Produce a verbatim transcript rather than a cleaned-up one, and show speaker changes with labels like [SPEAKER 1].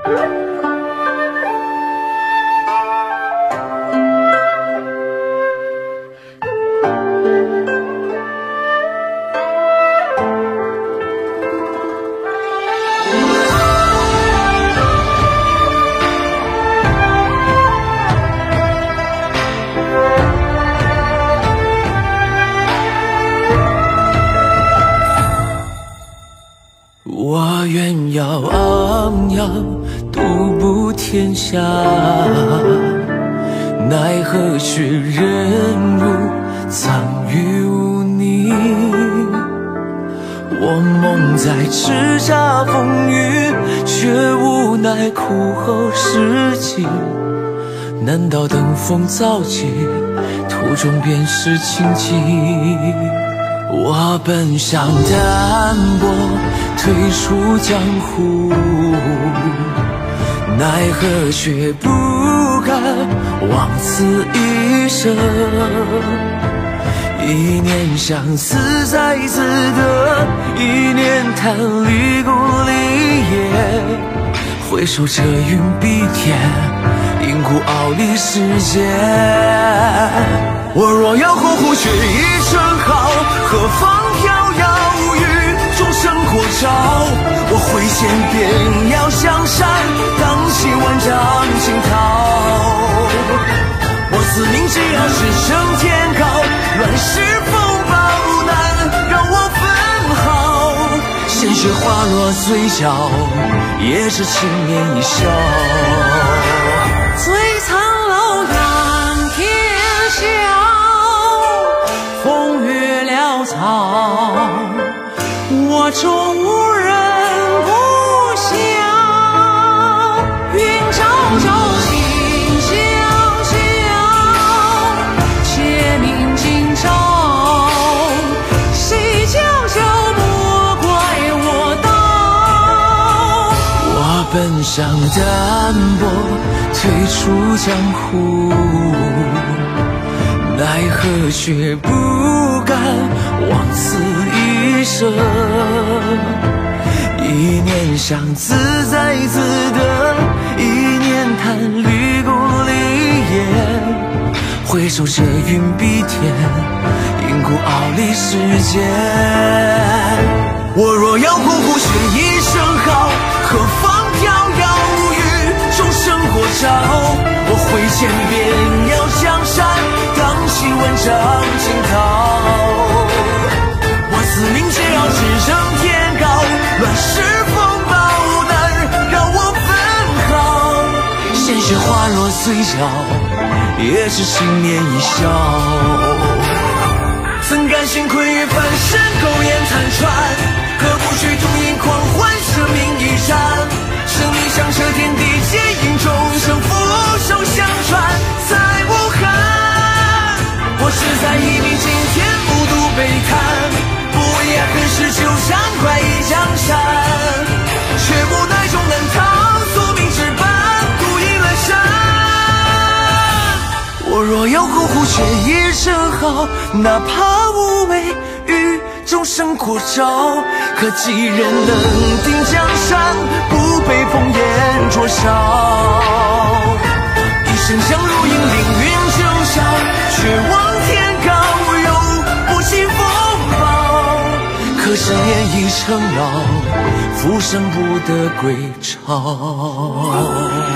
[SPEAKER 1] 我愿要昂扬，独步天下，奈何却人如苍与无你。我梦在叱咤风云，却无奈苦后失迹。难道登峰造极，途中便是荆棘？我本想淡泊，退出江湖，奈何却不敢枉此一生。一念相思在自得，一念贪离故里也。回首这云蔽天，因故傲立世间。我若要后呼却一声号，何妨飘摇无语，众生过招。我挥剑便要向山，荡起万丈惊涛。我自命只要是升天高，乱世风暴难让我分毫。鲜血滑落嘴角，也是轻捻一笑。
[SPEAKER 2] 最苍老仰天笑，风越潦草，我终无人不晓。云昭昭心相晓，且明今朝，谁教教莫怪我刀。
[SPEAKER 1] 我本想淡泊，退出江湖，奈何却不敢枉此一生。一念想自在自得，一念贪离故里也。回首这云蔽天，因故傲立世间。我若要呼呼却一声号，何妨飘摇无语，众生过招。我挥剑便要向山，荡起万丈惊涛。我自命只要只升天高，乱世风暴难让我分毫。鲜血滑落嘴角，也是轻捻一笑。怎甘心愧于凡身，苟延残喘，何不去独饮狂欢，舍命一战。生命响彻天地皆因，众生俯首相传，再无憾。我是在一命惊天，无度悲叹，不为爱恨事纠缠，怪异江山。却无奈终难逃，宿命之伴，独饮阑珊。我若要后呼却一声号，哪怕无谓与众生过招。可几人能定江山，不被烽烟灼烧。一生相如影，凌云九霄，却望天高永不起风暴。可是年已成老，浮生不得归巢。